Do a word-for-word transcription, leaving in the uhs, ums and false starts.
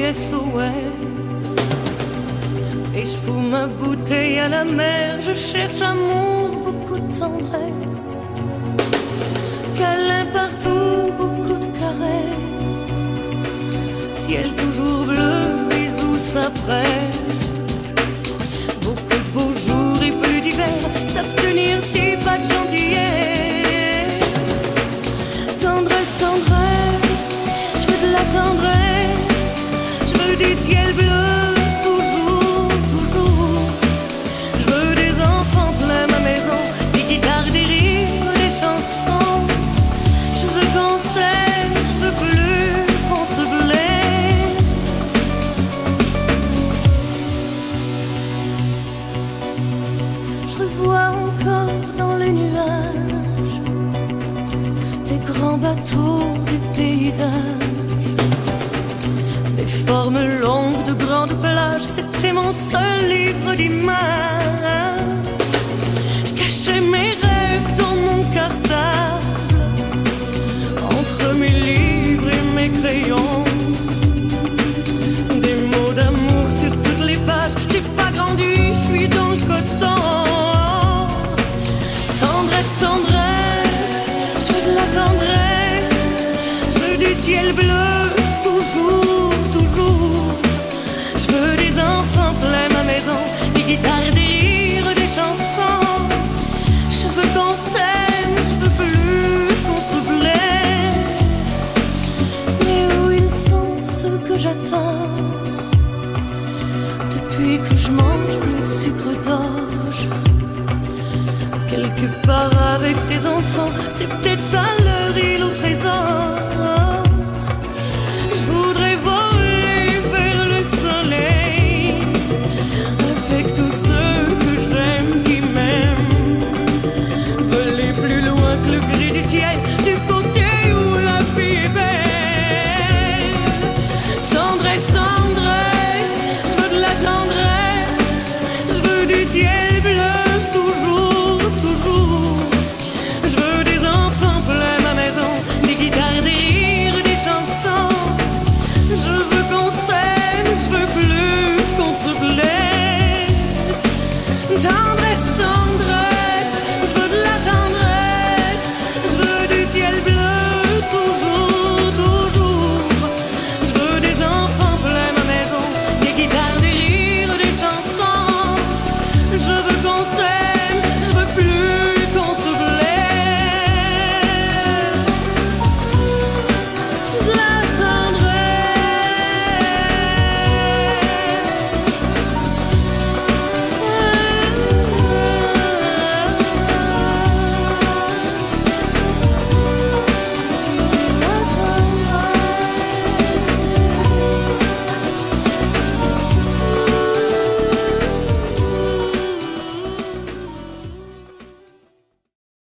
S O S. Et je fous ma bouteille à la mer, je cherche amour, beaucoup de tendresse, câlin partout, beaucoup de caresses, ciel toujours bleu, bisous ça presse, beaucoup de beaux jours et plus d'hiver, s'abstenir si pas de gentillesse, tendresse, tendresse, je veux de la tendresse, je veux des ciels bleus. Je revois encore dans les nuages des grands bateaux du paysage, des formes longues de grandes plages. C'était mon seul livre d'images. Je cachais mes rêves dans mon cartable, entre mes livres et mes crayons, des mots d'amour sur toutes les pages. J'ai pas grandi, je suis dans le coton. Tendresse, je veux de la tendresse, je veux du ciel bleu, toujours, toujours. Je veux des enfants plein ma maison, des guitares, des rires, des chansons. Je veux qu'on s'aime, je veux plus qu'on se blesse. Mais où ils sont ceux que j'attends? Depuis que je mange plus de sucre d'orge, quelque part avec tes enfants, c'est peut-être ça leur île au trésor. Je voudrais voler vers le soleil, avec tous ceux que j'aime, qui m'aiment, voler plus loin que le gris du ciel, du côté où la vie est belle. Tendresse, tendresse, je veux de la tendresse, je veux du ciel.